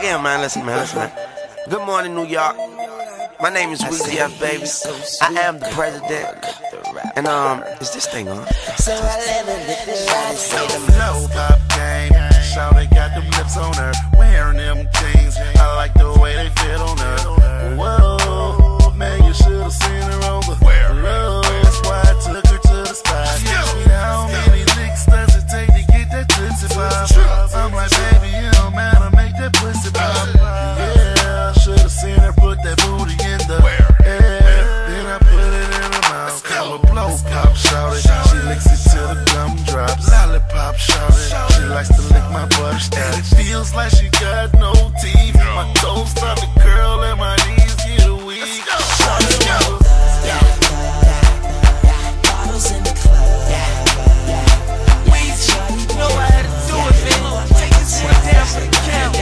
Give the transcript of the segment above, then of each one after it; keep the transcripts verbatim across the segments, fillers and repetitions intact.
Look here, man. Listen, man. Listen, man. Good morning, New York. My name is Weezy F, baby. I am the president. And, um, is this thing on? So I let her lick the shot and say the flow pop game. Shawty got them lips on her, wearing them jeans. I like the way they fit on her. Whoa, man, you should've seen her on the floor. That's why I took her to the spot. How many licks does it take to get that pussy pop? I'm like, baby, it don't matter, make that pussy pop. Yeah, should've seen her put that booty in the air. Then I put it in her mouth. I'm a blow pop, shawty. She licks it till the gum drops. Lollipop, shawty. She likes to lick my butt and it feels like she got no teeth. My toes start to curl and my knees get weak. Shawty, go. bottles in the club. Weezy, you know I had to do it, baby. Take this one down for the count.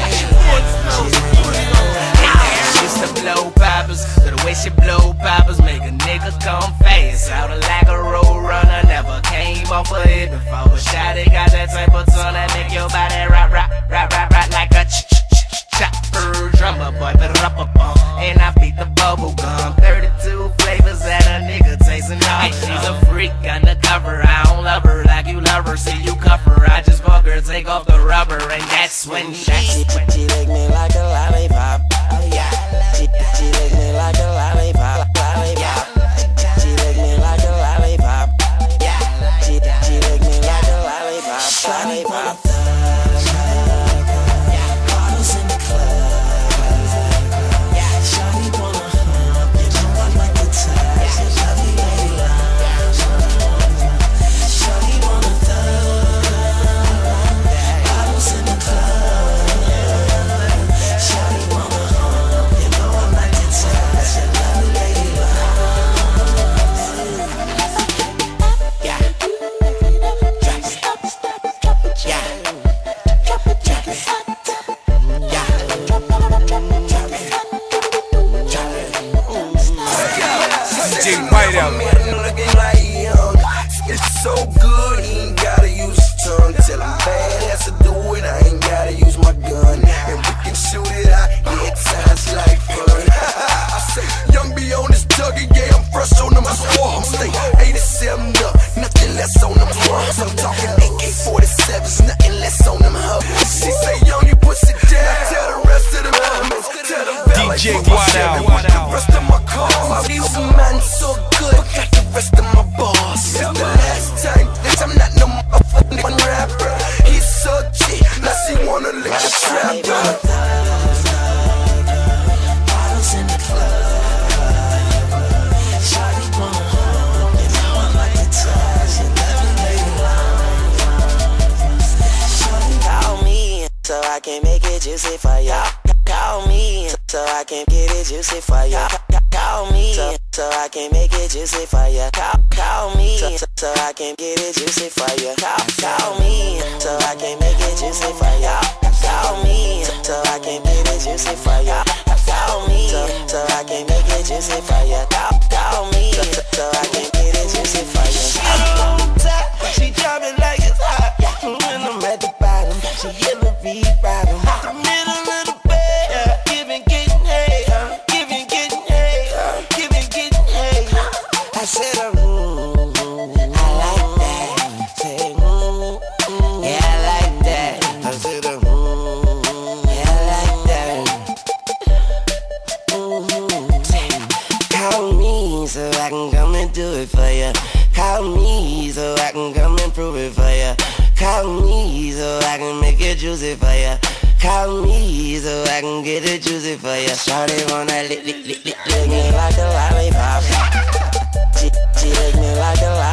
It's the blow poppers, so the way she blow poppers make a nigga come fast. Out of like a road runner, never came off of it before. But shawty got that type of tongue that make your body rock, rock, rock, rock, rock like a ch ch ch chopper drummer boy, but up a bump. And I beat the bubble gum, thirty-two flavors that a nigga tasting on. She's a freak undercover, I don't love her like you love her. See you cuff her, I just fuck her, take off the rubber, and that's when she She, she lick me like a lollipop. Oh yeah. She, she lick me like a lollipop. Lollipop. She lick me like a lollipop. Yeah. She, she lick me like a lollipop. Lollipop. Bottles in the club. Shawty wanna hump, you know I like the touch. Lovely lady lounge. Shawty wanna thug. Bottles in the club. Shawty wanna hump, you know I like the touch. Lovely lady lounge. Yeah. Drop it. Yeah. Drop it. Drop it. Yeah. Drop it. Drop it. D J Whiteout. Looking like young, it's so good, he ain't gotta use his tongue. Tell him badass to do it, I ain't gotta use my gun. And we can shoot it out, yeah, it sounds like fun. I say, young B on this Dougie, yeah, I'm fresh on them swarms. Stay eighty-seven up, nothing less on them drums. I'm talking A K forty-sevens, nothing less on them hubs. She say, young, you pussy down, tell the rest of them homies. Tell them D J Whiteout. the rest of my cars. These man so good, but got the rest of my boss. The last time that I'm not no motherfucking rapper. He's so G, now she wanna lick the trapper. Bottles in the club. Shawty wanna hump, you know I like the touch. Lovely lady lounge. Shawty call me so I can make it juicy for ya. Call me so I can get it juicy for ya. Call me so, so I can make it juicy for ya. Call, call me so, so I can get it juicy for ya. Call, call me so I can make it juicy for ya. Call me so I can get it juicy for ya. Call me so, so I can make it juicy for ya. Call, call me so, so I can get it juicy for ya. She on top, she dropping like it's hot. When I'm at the bottom, she in the beat bottom. The middle of the bed, giving, getting hay, giving, getting hay, giving, getting hay. I said, mm, I like that. Say, mm, mm, yeah, I like that. I said, mm, yeah, I like that. Mm-hmm. Call me so I can come and do it for ya. Call me so I can come and prove it for ya. Call me so I can make it juicy for ya. Call me so I can get it juicy for ya. Shawty wanna lick, lick, lick, lick, lick me like a lollipop. She, she lick me like a lollipop.